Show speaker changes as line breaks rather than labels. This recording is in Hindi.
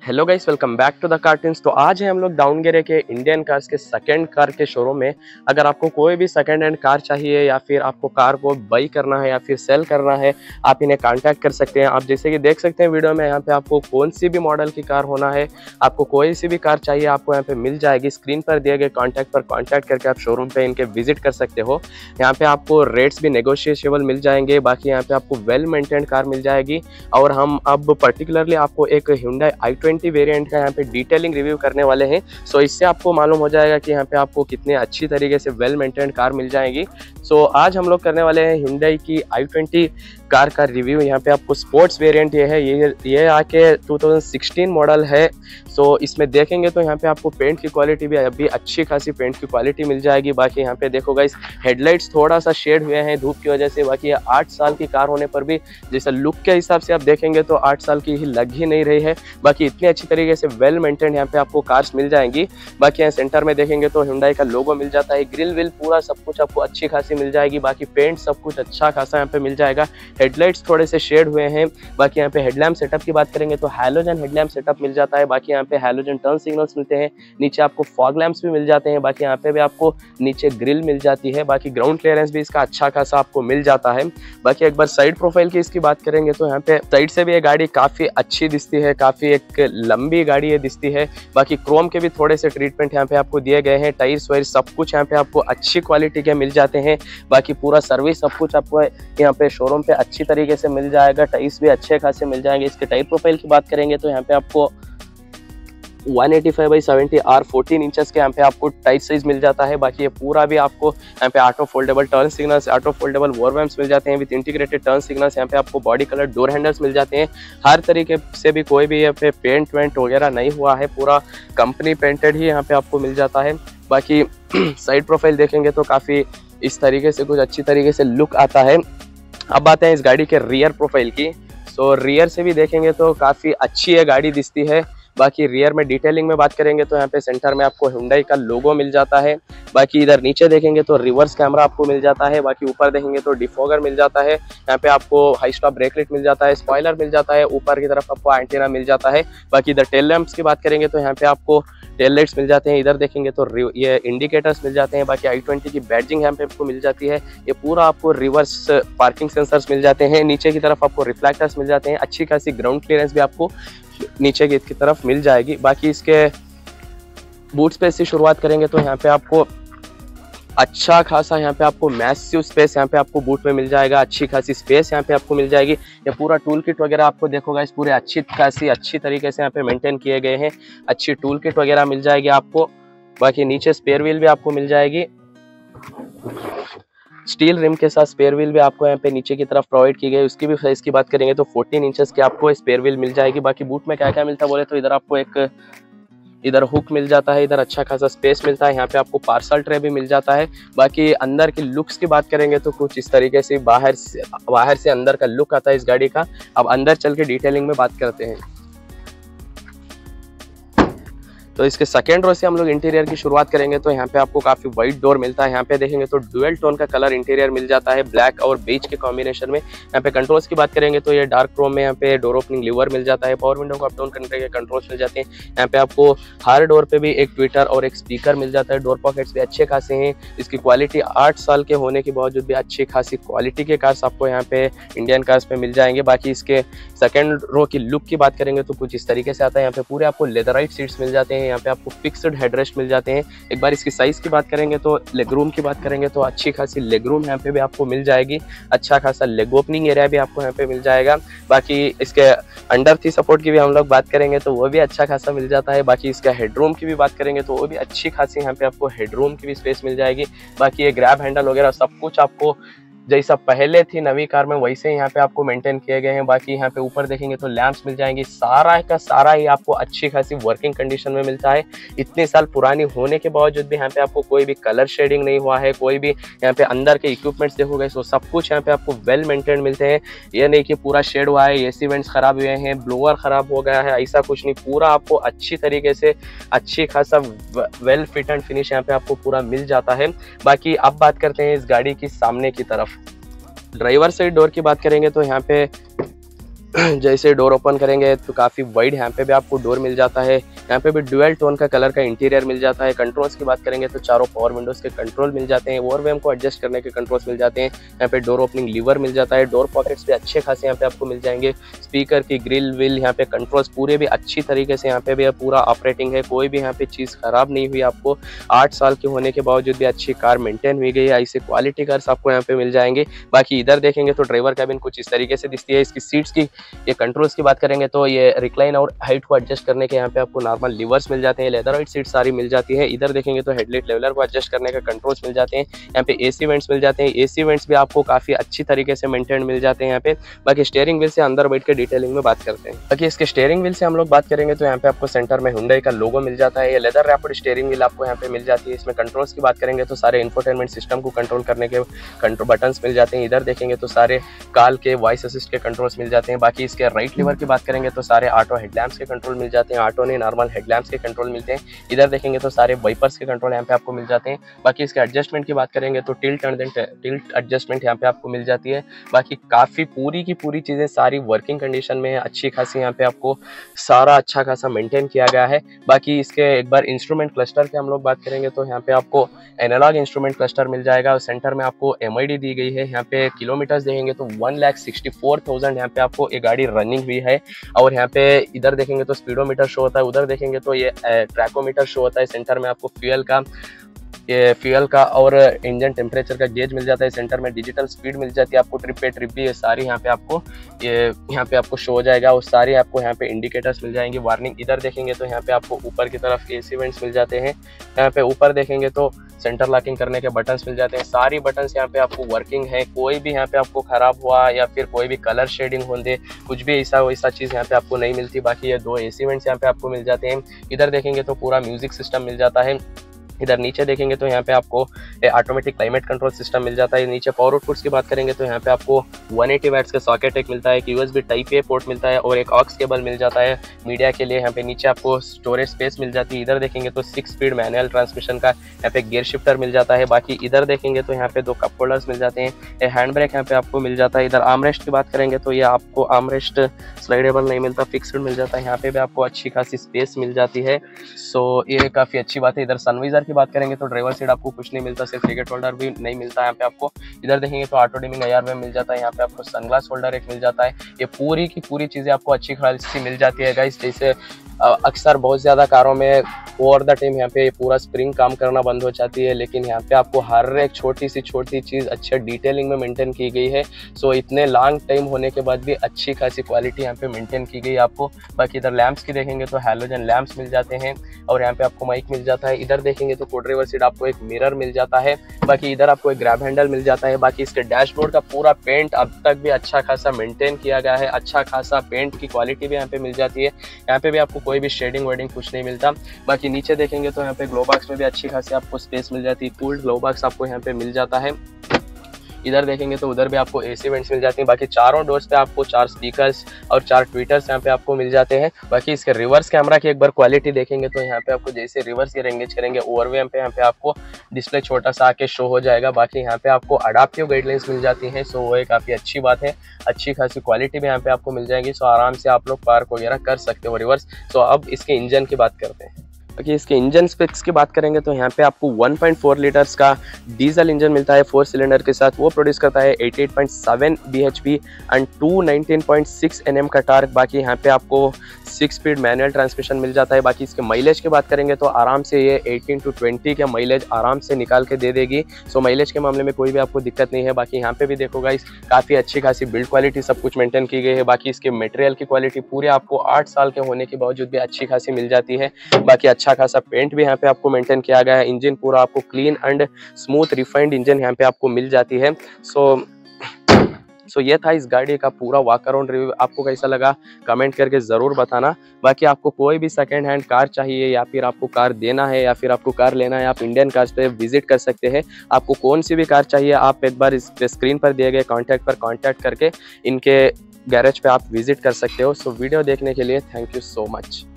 Hello guys, welcome back to the cartoons. तो आज है हम लोग दावणगेरे के इंडियन कार्स के सेकंड कार के शोरूम में। अगर आपको कोई भी सेकंड हैंड कार चाहिए या फिर आपको कार को बाई करना है या फिर सेल करना है, आप इन्हें कांटेक्ट कर सकते हैं। आप जैसे कि देख सकते हैं वीडियो में, यहाँ पे आपको कौन सी भी मॉडल की कार होना है, आपको कोई सी भी कार चाहिए, आपको यहाँ पे मिल जाएगी। स्क्रीन पर दिए गए कॉन्टैक्ट पर कॉन्टैक्ट करके आप शोरूम पे इनके विजिट कर सकते हो। यहाँ पे आपको रेट्स भी नेगोशिएबल मिल जाएंगे। बाकी यहाँ पे आपको वेल मेंटेन्ड कार मिल जाएगी। और हम अब पर्टिकुलरली आपको एक Hyundai i20 वेरिएंट का यहाँ पे डिटेलिंग रिव्यू करने वाले हैं। सो इससे आपको मालूम हो जाएगा कि यहाँ पे आपको कितने अच्छी तरीके से वेल मेंटेन्ड कार मिल जाएगी। सो आज हम लोग करने वाले हैं Hyundai की i20 कार का रिव्यू। यहाँ पे आपको स्पोर्ट्स वेरिएंट ये है, ये आके 2016 मॉडल है। सो इसमें देखेंगे तो यहाँ पे आपको पेंट की क्वालिटी भी अभी अच्छी खासी पेंट की क्वालिटी मिल जाएगी। बाकी यहाँ पे देखो गाइस, हेडलाइट्स थोड़ा सा शेड हुए हैं धूप की वजह से। बाकी ये 8 साल की कार होने पर भी जैसा लुक के हिसाब से आप देखेंगे तो 8 साल की ही लग ही नहीं रही है। बाकी इतनी अच्छी तरीके से वेल मेंटेन यहाँ पे आपको कार्स मिल जाएंगी। बाकी यहाँ सेंटर में देखेंगे तो Hyundai का लोगो मिल जाता है। ग्रिल विल पूरा सब कुछ आपको अच्छी खासी मिल जाएगी। बाकी पेंट सब कुछ अच्छा खासा यहाँ पे मिल जाएगा। हेडलाइट्स थोड़े से शेड हुए हैं। बाकी यहाँ पे हेडलैम्प सेटअप की बात करेंगे तो हैलोजन हेडलैम्प सेटअप मिल जाता है। बाकी यहाँ पे हैलोजन टर्न सिग्नल्स मिलते हैं। नीचे आपको फॉग लैंप्स भी मिल जाते हैं। बाकी यहाँ पे भी आपको नीचे ग्रिल मिल जाती है। बाकी ग्राउंड क्लियरेंस भी इसका अच्छा खासा आपको मिल जाता है। बाकी एक बार साइड प्रोफाइल की इसकी बात करेंगे तो यहाँ पे साइड से भी ये गाड़ी काफी अच्छी दिखती है, काफी एक लंबी गाड़ी ये दिखती है। बाकी क्रोम के भी थोड़े से ट्रीटमेंट यहाँ पे आपको दिए गए हैं। टायर्स वायर सब कुछ यहाँ पे आपको अच्छी क्वालिटी के मिल जाते हैं। बाकी पूरा सर्विस सब कुछ आपको यहाँ पे शोरूम पे अच्छी तरीके से मिल जाएगा। टायर्स भी अच्छे खासे मिल जाएंगे। इसके टायर प्रोफाइल की बात करेंगे तो यहाँ पे आपको 185/70 R14 इंचेस के यहाँ पे आपको टाइट साइज मिल जाता है। बाकी ये पूरा भी आपको यहाँ पे auto foldable turn signals, auto foldable ORVMs मिल जाते हैं विद इंटीग्रेटेड टर्न सिग्नल्स। यहाँ पे आपको बॉडी कलर डोर हैंडल्स मिल जाते हैं। हर तरीके से भी कोई भी यहाँ पे पेंट वेंट वगैरह नहीं हुआ है, पूरा कंपनी पेंटेड ही यहाँ पे आपको मिल जाता है। बाकी साइड प्रोफाइल देखेंगे तो काफ़ी इस तरीके से कुछ अच्छी तरीके से लुक आता है। अब आते हैं इस गाड़ी के रियर प्रोफाइल की। सो रियर से भी देखेंगे तो काफ़ी अच्छी ये गाड़ी दिखती है। बाकी रियर में डिटेलिंग में बात करेंगे तो यहाँ पे सेंटर में आपको Hyundai का लोगो मिल जाता है। बाकी इधर नीचे देखेंगे तो रिवर्स कैमरा आपको मिल जाता है। बाकी ऊपर देखेंगे तो डिफॉगर मिल जाता है। यहाँ पे आपको हाई स्टॉप ब्रेकलेट मिल जाता है, स्पॉइलर मिल जाता है, ऊपर की तरफ आपको एंटीना मिल जाता है। बाकी इधर टेल लैंप्स की बात करेंगे तो यहाँ पे आपको टेल लाइट्स मिल जाते हैं। इधर देखेंगे तो ये इंडिकेटर्स मिल जाते हैं। बाकी i20 की बैडजिंग यहाँ पे आपको मिल जाती है। ये पूरा आपको रिवर्स पार्किंग सेंसर्स मिल जाते हैं। नीचे की तरफ आपको रिफ्लेक्टर्स मिल जाते हैं। अच्छी खासी ग्राउंड क्लियरेंस भी आपको नीचे की तरफ मिल जाएगी। बाकी इसके बूट स्पेस से शुरुआत करेंगे तो यहाँ पे आपको अच्छा खासा यहाँ पे आपको मैसिव स्पेस यहाँ पे आपको बूट में मिल जाएगा। अच्छी खासी स्पेस यहाँ पे आपको मिल जाएगी। ये पूरा टूल किट वगैरह आपको देखोगा इस पूरे अच्छी खासी अच्छी तरीके से यहाँ पे मेंटेन किए गए हैं। अच्छी टूल किट वगैरह मिल जाएगी आपको। बाकी नीचे स्पेयर व्हील भी आपको मिल जाएगी। स्टील रिम के साथ स्पेयर व्हील भी आपको यहाँ पे नीचे की तरफ प्रोवाइड की गई। उसकी भी साइज की बात करेंगे तो 14 इंचेस की आपको स्पेयर व्हील मिल जाएगी। बाकी बूट में क्या क्या मिलता है बोले तो इधर आपको एक इधर हुक मिल जाता है। इधर अच्छा खासा स्पेस मिलता है। यहाँ पे आपको पार्सल ट्रे भी मिल जाता है। बाकी अंदर की लुक्स की बात करेंगे तो कुछ इस तरीके से बाहर से अंदर का लुक आता है इस गाड़ी का। अब अंदर चल के डिटेलिंग में बात करते हैं। तो इसके सेकेंड रो से हम लोग इंटीरियर की शुरुआत करेंगे तो यहाँ पे आपको काफी वाइड डोर मिलता है। यहाँ पे देखेंगे तो डुअल टोन का कलर इंटीरियर मिल जाता है, ब्लैक और बेज के कॉम्बिनेशन में। यहाँ पे कंट्रोल्स की बात करेंगे तो ये डार्क क्रोम में यहाँ पे डोर ओपनिंग लीवर मिल जाता है। पावर विंडो को अप डाउन करने के कंट्रोल्स मिल जाते हैं। यहाँ पे आपको हर डोर पे भी एक ट्विटर और एक स्पीकर मिल जाता है। डोर पॉकेट्स भी अच्छे खासे हैं। इसकी क्वालिटी 8 साल के होने के बावजूद भी अच्छी खासी क्वालिटी के कार्स आपको यहाँ पे इंडियन कार्स पे मिल जाएंगे। बाकी इसके सेकेंड रो की लुक की बात करेंगे तो कुछ इस तरीके से आता है। यहाँ पे पूरे आपको लेदराइट सीट्स मिल जाते हैं। यहाँ पे आपको फिक्स हेडरेस्ट मिल जाते हैं। एक बार इसकी साइज की बात करेंगे तो लेग रूम की बात करेंगे तो अच्छी खासी लेग रूम यहाँ पे भी आपको मिल जाएगी। अच्छा खासा लेग ओपनिंग एरिया भी आपको यहाँ पे मिल जाएगा। बाकी इसके अंडर थी सपोर्ट की भी हम लोग बात करेंगे तो वो भी अच्छा खासा मिल जाता है। बाकी इसका हेडरूम की भी बात करेंगे तो वो भी अच्छी खासी यहाँ पे आपको हेडरूम की भी स्पेस मिल जाएगी। बाकी ये ग्रैब हैंडल वगैरह सब कुछ आपको जैसा पहले थी नवी कार में वैसे यहाँ पे आपको मेंटेन किए गए हैं। बाकी यहाँ पे ऊपर देखेंगे तो लैंप्स मिल जाएंगे। सारा का सारा ही आपको अच्छी खासी वर्किंग कंडीशन में मिलता है। इतने साल पुरानी होने के बावजूद भी यहाँ पे आपको कोई भी कलर शेडिंग नहीं हुआ है। कोई भी यहाँ पे अंदर के इक्विपमेंट्स देखोगे तो सब कुछ यहाँ पे आपको वेल मेंटेन मिलते हैं। ये नहीं कि पूरा शेड हुआ है, एसी वेंट्स खराब हुए हैं, ब्लोअर खराब हो गया है, ऐसा कुछ नहीं। पूरा आपको अच्छी तरीके से अच्छी खासा वेल फिट एंड फिनिश यहाँ पे आपको पूरा मिल जाता है। बाकी अब बात करते हैं इस गाड़ी की सामने की तरफ। ड्राइवर साइड डोर की बात करेंगे तो यहाँ पे जैसे डोर ओपन करेंगे तो काफ़ी वाइड यहाँ पे भी आपको डोर मिल जाता है। यहाँ पे भी डुअल टोन का कलर का इंटीरियर मिल जाता है। कंट्रोल्स की बात करेंगे तो चारों पावर विंडोज़ के कंट्रोल मिल जाते हैं। ओवर वेम को एडजस्ट करने के कंट्रोल्स मिल जाते हैं। यहाँ पे डोर ओपनिंग लीवर मिल जाता है। डोर पॉकेट्स भी अच्छे खासे यहाँ पे आपको मिल जाएंगे। स्पीकर की ग्रिल विल यहाँ पे कंट्रोल्स पूरे भी अच्छी तरीके से यहाँ पे भी पूरा ऑपरेटिंग है। कोई भी यहाँ पे चीज़ खराब नहीं हुई। आपको 8 साल के होने के बावजूद भी अच्छी कार मेंटेन हुई गई है। ऐसे क्वालिटी कार्स आपको यहाँ पे मिल जाएंगे। बाकी इधर देखेंगे तो ड्राइवर कैबिन कुछ इस तरीके से दिखती है। इसकी सीट्स की ये कंट्रोल्स की बात करेंगे तो ये रिक्लाइन और हाइट को एडजस्ट करने के यहाँ पे आपको नॉर्मल लीवर्स मिल जाते हैं। लेदरवाइट सीट सारी मिल जाती है। इधर देखेंगे तो हेडलाइट लेवलर को एडजस्ट करने का कंट्रोल्स मिल जाते हैं। यहाँ पे एसी वेंट्स मिल जाते हैं। एसी वेंट्स भी आपको काफी अच्छी तरीके से मेंटेन मिल जाते हैं यहाँ पे। बाकी स्टीयरिंग व्हील से अंदर बैठ के डिटेलिंग में बात करते हैं। बाकी इसके स्टीयरिंग व्हील से हम लोग बात करेंगे तो यहाँ पे आपको सेंटर में हुंडई का लोगो मिल जाता है। ये लेदर रैपिड स्टीयरिंग व्हील आपको यहाँ पे मिल जाती है। इसमें कंट्रोल्स की बात करेंगे तो सारे इंफोटेनमेंट सिस्टम को कंट्रोल करने के कंट्रोल बटन्स मिल जाते हैं। इधर देखेंगे तो सारे कॉल के वॉइस असिस्ट के कंट्रोल्स मिल जाते हैं। बाकी इसके राइट लीवर की बात करेंगे तो सारे ऑटो हेडलैम्प्स के कंट्रोल मिल जाते हैं। ऑटो नहीं नॉर्मल हेडलैम्प्स के कंट्रोल मिलते हैं। इधर देखेंगे तो सारे वाइपर्स के कंट्रोल यहाँ पे आपको मिल जाते हैं। बाकी इसके एडजस्टमेंट की बात करेंगे तो टिल्ट एडजस्टमेंट यहाँ पे आपको मिल जाती है। बाकी काफी पूरी की पूरी चीजें सारी वर्किंग कंडीशन में है। अच्छी खासी यहाँ पे आपको सारा अच्छा खासा मेंटेन किया गया है। बाकी इसके एक बार इंस्ट्रूमेंट क्लस्टर की हम लोग बात करेंगे तो यहाँ पे आपको एनालॉग इंस्ट्रूमेंट क्लस्टर मिल जाएगा और सेंटर में आपको MID दी गई है। यहाँ पे किलोमीटर्स देखेंगे तो 1,64,000 यहाँ पे आपको ये गाड़ी रनिंग हुई है। और यहाँ पे इधर देखेंगे तो स्पीडोमीटर शो होता है। उधर देखेंगे तो ये ट्रैकोमीटर शो होता है। सेंटर में आपको फ्यूल का और इंजन टेम्परेचर का गेज मिल जाता है। सेंटर में डिजिटल स्पीड मिल जाती है आपको। ट्रिप भी ये सारी यहाँ पे आपको शो हो जाएगा और सारे आपको यहाँ पे इंडिकेटर्स मिल जाएंगे, वार्निंग। इधर देखेंगे तो यहाँ पे आपको ऊपर की तरफ एसी वेंट्स मिल जाते हैं। यहाँ पे ऊपर देखेंगे तो सेंटर लॉकिंग करने के बटन्स मिल जाते हैं। सारी बटन्स यहाँ पे आपको वर्किंग है। कोई भी यहाँ पे आपको खराब हुआ या फिर कोई भी कलर शेडिंग होने कुछ भी ऐसा चीज़ यहाँ पे आपको नहीं मिलती। बाकी ये 2 एसी वेंट्स यहाँ पे आपको मिल जाते हैं। इधर देखेंगे तो पूरा म्यूजिक सिस्टम मिल जाता है। इधर नीचे देखेंगे तो यहाँ पे आपको ऑटोमेटिक क्लाइमेट कंट्रोल सिस्टम मिल जाता है। नीचे पावर आउटपुट्स की बात करेंगे तो यहाँ पे आपको 180 वैट्स का सॉकेट एक मिलता है, एक USB टाइप A पोर्ट मिलता है और एक ऑक्स केबल मिल जाता है मीडिया के लिए। यहाँ पे नीचे आपको स्टोरेज स्पेस मिल जाती है। इधर देखेंगे तो 6 स्पीड मैनुअल ट्रांसमिशन का यहाँ पे गियर शिफ्टर मिल जाता है। बाकी इधर देखेंगे तो यहाँ पे 2 कप होल्डर्स मिल जाते हैं। हैंड ब्रेक यहाँ पे आपको मिल जाता है। इधर आर्मरेस्ट की बात करेंगे तो ये आपको आर्मरेस्ट स्लाइडेबल नहीं मिलता, फिक्स्ड मिल जाता है। यहाँ पे भी आपको अच्छी खासी स्पेस मिल जाती है। सो ये काफ़ी अच्छी बात है। इधर सनवाइजर की बात करेंगे तो ड्राइवर सीट आपको कुछ नहीं मिलता, सिर्फ टिकट होल्डर भी नहीं मिलता है यहाँ पे आपको। इधर देखेंगे तो ऑटो डिमिंग IR में मिल जाता है। यहाँ पे आपको सनग्लास होल्डर एक मिल जाता है। ये पूरी की पूरी चीज़ें आपको अच्छी खासी मिल जाती है गाइस। जैसे अक्सर बहुत ज़्यादा कारों में ओवर द टाइम यहाँ पे पूरा स्प्रिंग काम करना बंद हो जाती है, लेकिन यहाँ पे आपको हर एक छोटी सी छोटी चीज़ अच्छे डिटेलिंग में मेंटेन की गई है। सो इतने लॉन्ग टाइम होने के बाद भी अच्छी खासी क्वालिटी यहाँ पे मेंटेन की गई आपको। बाकी इधर लैंप्स की देखेंगे तो हैलोजन लैंप्स मिल जाते हैं और यहाँ पे आपको माइक मिल जाता है। इधर देखेंगे तो को-ड्राइवर सीट आपको एक मिरर मिल जाता है। बाकी इधर आपको एक ग्रैब हैंडल मिल जाता है। बाकी इसके डैशबोर्ड का पूरा पेंट अब तक भी अच्छा खासा मेंटेन किया गया है। अच्छा खासा पेंट की क्वालिटी भी यहाँ पे मिल जाती है। यहाँ पे भी आपको कोई भी शेडिंग वेडिंग कुछ नहीं मिलता। बाकी नीचे देखेंगे तो यहाँ पे ग्लो बॉक्स में भी अच्छी खासी आपको स्पेस मिल जाती है। कूल्ड ग्लो बॉक्स आपको यहाँ पे मिल जाता है। इधर देखेंगे तो उधर भी आपको एसी वेंट्स मिल जाती हैं। बाकी चारों डोर्स पे आपको 4 स्पीकर्स और 4 ट्विटर्स यहाँ पे आपको मिल जाते हैं। बाकी इसके रिवर्स कैमरा की एक बार क्वालिटी देखेंगे तो यहाँ पे आपको जैसे रिवर्स गियर एंगेज करेंगे ओवरवेम पे यहाँ पे आपको डिस्प्ले छोटा सा आके शो हो जाएगा। बाकी यहाँ पे आपको अडाप्टिव गाइडलाइंस मिल जाती हैं। सो वो काफ़ी अच्छी बात है। अच्छी खासी क्वालिटी भी यहाँ पे आपको मिल जाएगी। सो आराम से आप लोग पार्क वगैरह कर सकते हो रिवर्स। सो अब इसके इंजन की बात करते हैं। बाकी इसके इंजन स्पेक्स की बात करेंगे तो यहाँ पे आपको 1.4 लीटर्स का डीजल इंजन मिलता है 4 सिलेंडर के साथ। वो प्रोड्यूस करता है 88.7 bhp एंड 219.6 Nm का टार्क। बाकी यहाँ पे आपको 6 स्पीड मैनुअल ट्रांसमिशन मिल जाता है। बाकी इसके माइलेज की बात करेंगे तो आराम से ये 18 to 20 का माइलेज आराम से निकाल के दे देगी। सो माइलेज के मामले में कोई भी आपको दिक्कत नहीं है। बाकी यहाँ पे भी देखो गाइस काफ़ी अच्छी खासी बिल्ड क्वालिटी सब कुछ मेंटेन की गई है। बाकी इसके मटेरियल की क्वालिटी पूरे आपको 8 साल के होने के बावजूद भी अच्छी खासी मिल जाती है। बाकी अच्छा खासा पेंट भी यहाँ पे आपको मेंटेन किया गया है। इंजन पूरा आपको clean and smooth refined engine यहाँ पे आपको मिल जाती है। सो ये था इस गाड़ी का पूरा वॉक अराउंड रिव्यू। आपको कैसा लगा कमेंट करके ज़रूर बताना। बाकी आपको कोई भी सेकेंड हैंड कार चाहिए या फिर आपको कार देना है या फिर आपको कार लेना है, आप इंडियन कार्स पे विजिट कर सकते हैं। आपको कौन सी भी कार चाहिए आप एक बार इस स्क्रीन पर दिए गए कॉन्टैक्ट पर कॉन्टैक्ट करके इनके गैरेज पे आप विजिट कर सकते हो। सो वीडियो देखने के लिए थैंक यू सो मच।